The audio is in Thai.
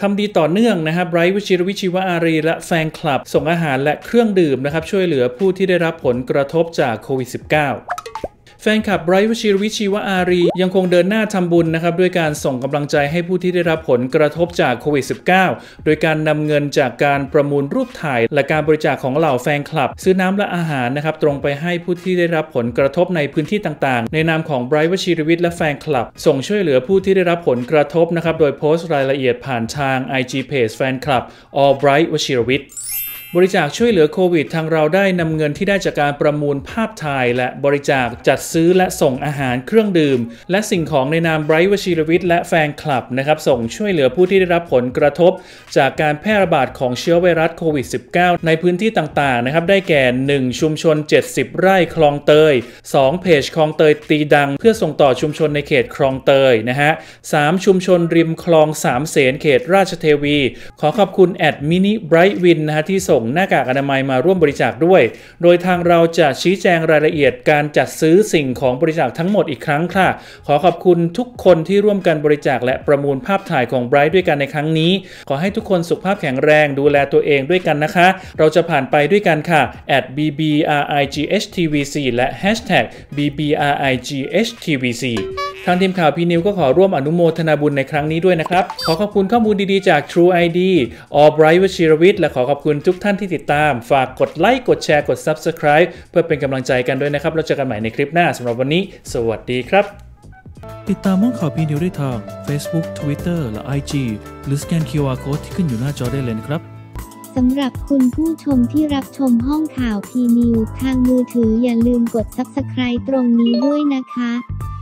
ทำดีต่อเนื่องนะครับไบรท์วชิรวิชชีวอารีและแฟนคลับส่งอาหารและเครื่องดื่มนะครับช่วยเหลือผู้ที่ได้รับผลกระทบจากโควิด -19 แฟนคลับไบรท์วชิรวิชชีวอารียังคงเดินหน้าทำบุญนะครับด้วยการส่งกำลังใจให้ผู้ที่ได้รับผลกระทบจากโควิด -19 โดยการนำเงินจากการประมูลรูปถ่ายและการบริจาคของเหล่าแฟนคลับซื้อน้ำและอาหารนะครับตรงไปให้ผู้ที่ได้รับผลกระทบในพื้นที่ต่างๆในนามของไบรท์วชิรวิชและแฟนคลับส่งช่วยเหลือผู้ที่ได้รับผลกระทบนะครับโดยโพสต์รายละเอียดผ่านทาง IG Page แฟนคลับ All Bright วชิรวิชบริจาคช่วยเหลือโควิดทางเราได้นำเงินที่ได้จากการประมูลภาพถ่ายและบริจาคจัดซื้อและส่งอาหารเครื่องดื่มและสิ่งของในนามไบรท์วชิรวิชและแฟนคลับนะครับส่งช่วยเหลือผู้ที่ได้รับผลกระทบจากการแพร่ระบาดของเชื้อไวรัสโควิด -19 ในพื้นที่ต่างๆนะครับได้แก่1ชุมชน70ไร่คลองเตย2เพจคลองเตยตีดังเพื่อส่งต่อชุมชนในเขตคลองเตยนะฮะ3ชุมชนริมคลองสามเสนเขตราชเทวีขอขอบคุณมินิไบรท์วินนะฮะที่ส่งหน้ากากอนามัยมาร่วมบริจาคด้วยโดยทางเราจะชี้แจงรายละเอียดการจัดซื้อสิ่งของบริจาคทั้งหมดอีกครั้งค่ะขอขอบคุณทุกคนที่ร่วมกันบริจาคและประมูลภาพถ่ายของไบรท์ด้วยกันในครั้งนี้ขอให้ทุกคนสุขภาพแข็งแรงดูแลตัวเองด้วยกันนะคะเราจะผ่านไปด้วยกันค่ะ @BBRIGHTVC และ #BBRIGHTVC ทางทีมข่าวพีนิวก็ขอร่วมอนุโมทนาบุญในครั้งนี้ด้วยนะครับขอขอบคุณข้อมูลดีๆจาก True ID All Bright วชิรวิชและขอขอบคุณทุกท่านที่ติดตามฝากกดไลค์กดแชร์กด Subscribe เพื่อเป็นกำลังใจกันด้วยนะครับแล้วเจอกันใหม่ในคลิปหน้าสำหรับวันนี้สวัสดีครับติดตามห้องข่าวพีนิวได้ทาง Facebook Twitter และ IG หรือสแกน QR Code ที่ขึ้นอยู่หน้าจอได้เลยนะครับสำหรับคุณผู้ชมที่รับชมห้องข่าวพีนิวทางมือถืออย่าลืมกด Subscribe ตรงนี้ด้วยนะคะ